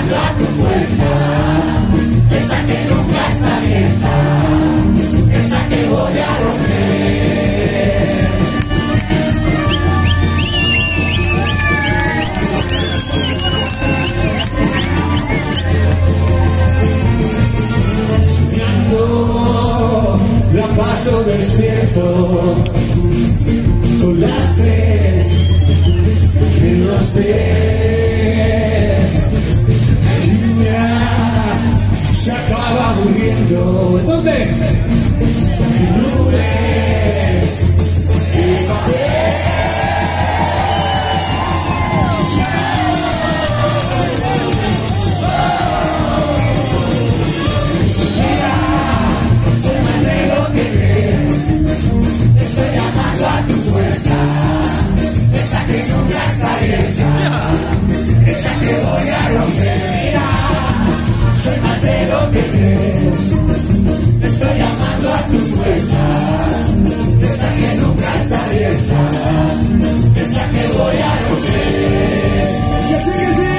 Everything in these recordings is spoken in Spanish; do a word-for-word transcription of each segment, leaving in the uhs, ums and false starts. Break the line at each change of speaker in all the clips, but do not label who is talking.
llamando a tu puerta, esa que nunca está abierta, esa que voy a romper. Soñando la paso despierto con las tres en los pies. Ya se acaba muriendo. ¿Dónde? En nubes y papel. Mira, soy más de lo que crees. Estoy llamando a tu puerta, esa que nunca está abierta, esa que voy a romper. Mira, soy más de lo que crees. Estoy llamando a tu puerta, esa que nunca está abierta, esa que voy a romper. ¡Que sí, que sí!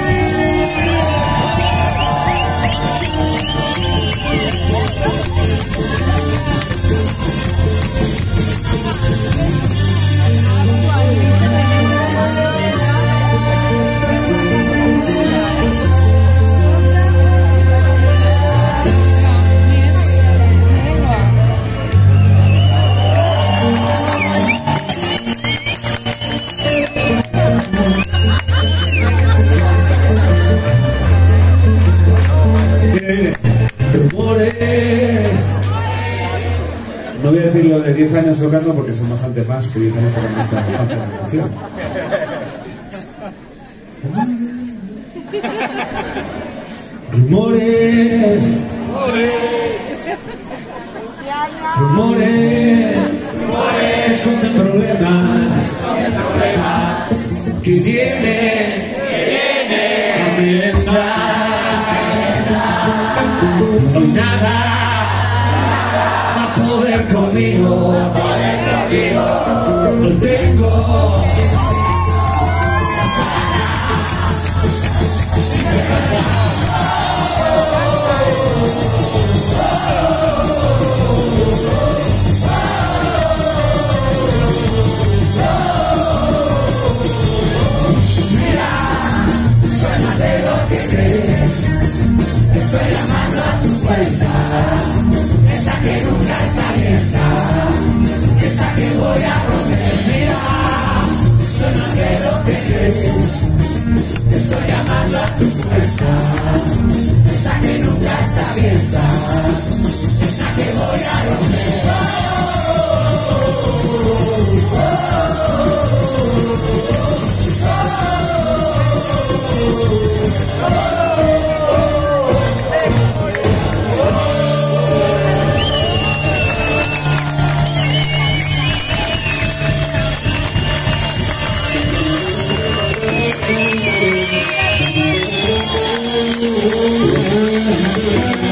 No voy a decir lo de diez años tocando porque son bastante más que diez años tocando esta parte de la canción. Rumores, rumores, rumores, esconden problemas, que vienen, a merendar. Hoy nada va a poder conmigo, no tengo.
Estoy llamando a tu puerta, esa que nunca está abierta, esa que voy a romper. Mira, soy más de lo que crees. Estoy llamando a tu puerta, esa que nunca está abierta, esa que voy a romper. Oh, oh, oh, oh, oh.
Thank you.